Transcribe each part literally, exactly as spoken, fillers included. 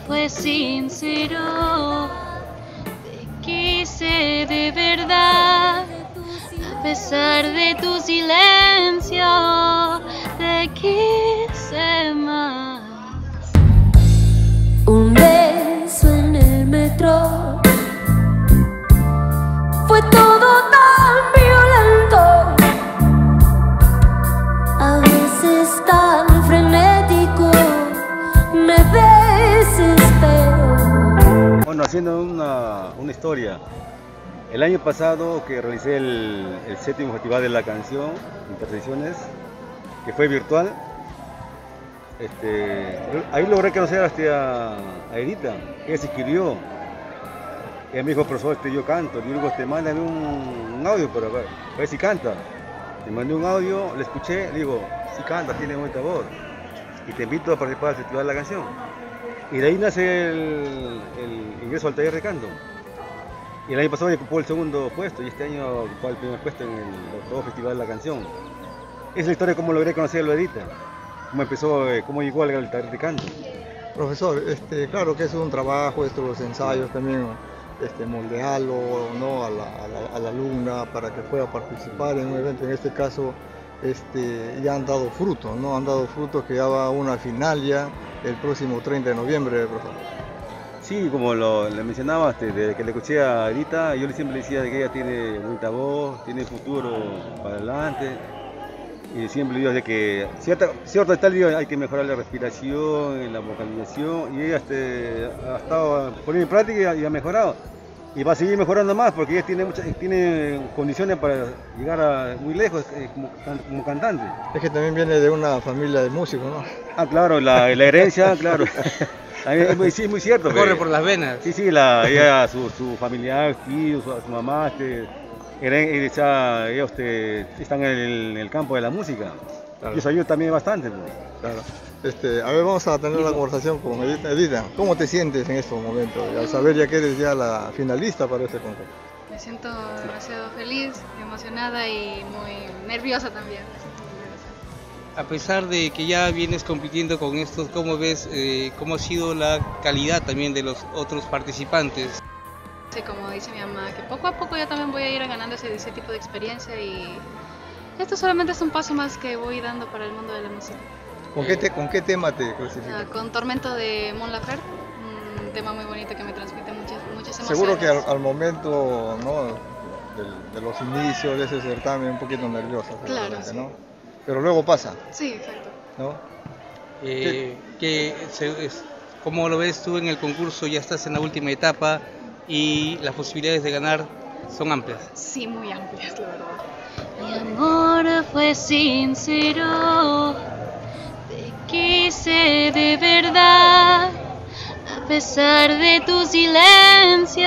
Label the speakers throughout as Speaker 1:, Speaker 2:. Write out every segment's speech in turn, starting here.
Speaker 1: fue sincero, te quise de verdad, a pesar de tu silencio, te quise más.
Speaker 2: Un beso en el metro fue todo tan violento, a veces tan frenético, me desespero.
Speaker 3: Bueno, haciendo una, una historia, el año pasado que realicé el, el séptimo festival de la canción, Interseciones, que fue virtual, este, ahí logré conocer hasta a Edita, que se inscribió. Ella me dijo, profesor, este, yo canto. Y luego, te mándame un, un audio para ver, para ver si canta. Le mandé un audio, le escuché, le digo, si canta, tiene bonita voz. Y te invito a participar del Festival de la Canción. Y de ahí nace el, el ingreso al taller de canto. Y el año pasado ocupó el segundo puesto y este año ocupó el primer puesto en el octavo Festival de la Canción. Esa es la historia de cómo logré conocer a lo Edita, cómo empezó, eh, cómo llegó al taller de canto.
Speaker 4: Profesor, este, claro que es un trabajo, esto, los ensayos también, este, moldearlo, ¿no? a, la, a, la, a la alumna para que pueda participar en un evento. En este caso este, ya han dado frutos, ¿no? Han dado frutos que ya va a una final ya el próximo treinta de noviembre, profesor.
Speaker 3: Sí, como lo, le mencionaba, este, desde que le escuché a Edita, yo siempre le decía que ella tiene bonita voz, tiene futuro para adelante. Y siempre le digo de que cierta, cierto tal día hay que mejorar la respiración, la vocalización, y ella este, ha estado poniendo en práctica y ha mejorado. Y va a seguir mejorando más porque ella tiene, muchas, tiene condiciones para llegar a muy lejos eh, como, como cantante.
Speaker 4: Es que también viene de una familia de músicos, ¿no?
Speaker 3: Ah, claro, la, la herencia, claro. Sí, es muy cierto.
Speaker 5: Corre por las venas.
Speaker 3: Sí, sí, la, ella, su, su familiar, tío, su, su mamá, este, ella, ellos este, están en el, en el campo de la música. Claro. Y eso ayuda también bastante. Pues.
Speaker 4: Claro. Este, a ver, vamos a tener una conversación con Edita. Edita, ¿cómo te sientes en estos momentos? Al saber ya que eres ya la finalista para este concurso.
Speaker 1: Me siento demasiado feliz, emocionada y muy nerviosa también.
Speaker 5: A pesar de que ya vienes compitiendo con estos, ¿cómo ves eh, cómo ha sido la calidad también de los otros participantes?
Speaker 1: Sí, como dice mi mamá, que poco a poco yo también voy a ir ganando ese, ese tipo de experiencia y esto solamente es un paso más que voy dando para el mundo de la música.
Speaker 4: ¿Con qué, te, ¿con qué tema te clasificas?
Speaker 1: Uh, con Tormento de Mon Laferte, un tema muy bonito que me transmite muchas, muchas emociones.
Speaker 4: Seguro que al, al momento, ¿no? de, de los inicios de ese certamen un poquito nerviosa,
Speaker 1: claro, sí.
Speaker 4: ¿no? Pero luego pasa.
Speaker 1: Sí, exacto.
Speaker 4: ¿No?
Speaker 5: Eh, que se, es, ¿Cómo lo ves tú en el concurso? Ya estás en la última etapa y las posibilidades de ganar son amplias.
Speaker 1: Sí, muy amplias, la verdad. Mi amor fue sincero, te quise de verdad, a pesar de tu silencio,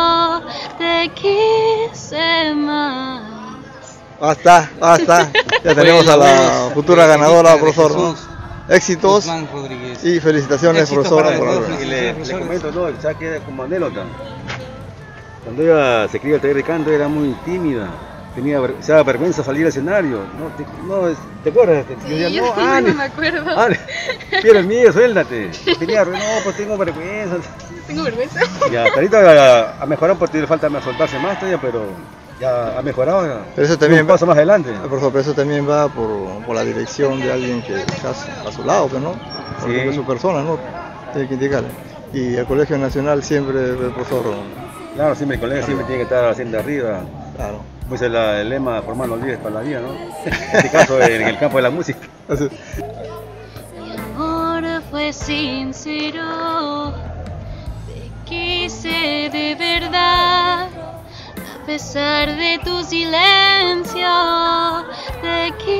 Speaker 1: te quise más.
Speaker 4: Basta, basta. Ya tenemos a la futura ganadora, profesor. ¿No? Éxitos y felicitaciones,
Speaker 5: Éxitos
Speaker 4: profesora.
Speaker 3: Por y le, le comento, ¿no? ¿Sabes qué? Como anécdota. Cuando ella se escribió el taller de canto era muy tímida. Tenía o sea, vergüenza salir al escenario. ¿No te, no, ¿te acuerdas?
Speaker 1: Sí, yo, yo, no,
Speaker 3: Ani,
Speaker 1: no me acuerdo.
Speaker 3: Ani, ¿quieres mío? Suéltate. Tenía, no, pues tengo vergüenza.
Speaker 1: ¿Tengo vergüenza?
Speaker 3: Ya, ahorita a mejorar porque le falta soltarse más todavía, pero ya ha mejorado.
Speaker 4: Pero eso también
Speaker 3: un paso más adelante.
Speaker 4: Profesor, pero eso también va por, por la dirección de alguien que está a su lado, ¿no? Porque sí. Su persona, ¿no? Tiene que indicarle. Y el Colegio Nacional siempre, profesor.
Speaker 3: Claro, siempre el colegio claro. siempre tiene que estar haciendo arriba.
Speaker 4: Claro.
Speaker 3: Pues el, el lema formar no olvides para la vida, ¿no? En este caso en el campo de la música.
Speaker 1: Así. Mi amor fue sincero, te quise de verdad, a pesar de tu silencio, te quise.